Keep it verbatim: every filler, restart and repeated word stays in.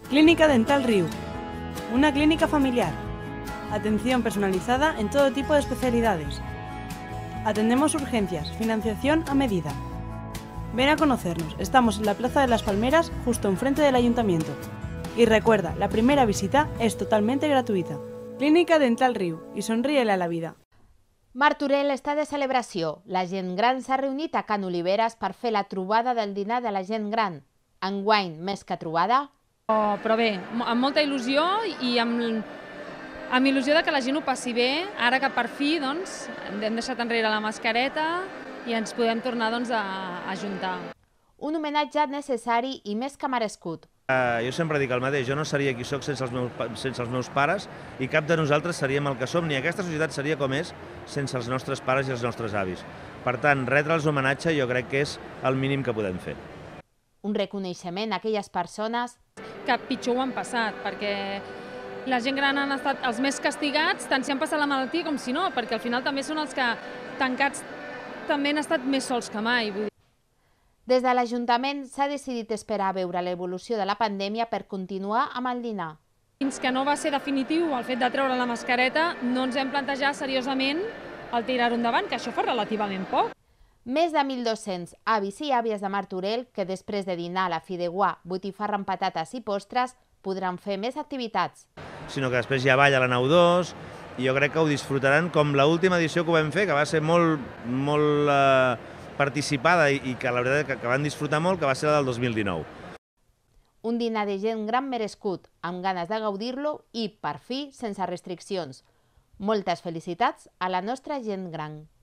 Clínica Dental Riu, una clínica familiar. Atención personalizada en todo tipo de especialidades. Atendemos urgencias, financiación a medida. Ven a conocernos, estamos en la Plaza de las Palmeras, justo enfrente del Ayuntamiento. Y recuerda, la primera visita es totalmente gratuïta. Clínica Dental Riu, i somríe-le a la vida. Martorell està de celebració. La gent gran s'ha reunit a Can Oliveres per fer la trobada del dinar de la gent gran. Enguany, més que trobada... Oh, però bé, amb molta il·lusió i amb, amb il·lusió de que la gent ho passi bé, ara que per fi doncs, hem deixat enrere la mascareta i ens podem tornar doncs, a, a juntar. Un homenatge necessari i més que merescut. Uh, jo sempre dic el mateix, jo no seria qui soc sense els, meus, sense els meus pares i cap de nosaltres seríem el que som, ni aquesta societat seria com és sense els nostres pares i els nostres avis. Per tant, retre'ls homenatge jo crec que és el mínim que podem fer. Un reconeixement a aquelles persones que pitjor ho han passat, perquè la gent gran han estat els més castigats, tant si han passat la malaltia com si no, perquè al final també són els que tancats també han estat més sols que mai. Vull dir. Des de l'Ajuntament s'ha decidit esperar a veure l'evolució de la pandèmia per continuar amb el dinar. Fins que no va ser definitiu el fet de treure la mascareta, no ens hem plantejat seriosament el tirar-ho endavant, que això fa relativament poc. Més de mil dos-cents avis i àvies de Martorell que després de dinar a la fideuà, botifarra amb patates i postres podran fer més activitats. Sinó que després ja balla la nau dos i jo crec que ho disfrutaran com l'última edició que ho vam fer, que va ser molt, molt eh, participada i, i que la veritat que, que van disfrutar molt, que va ser la del dos mil dinou. Un dinar de gent gran merescut, amb ganes de gaudir-lo i, per fi, sense restriccions. Moltes felicitats a la nostra gent gran.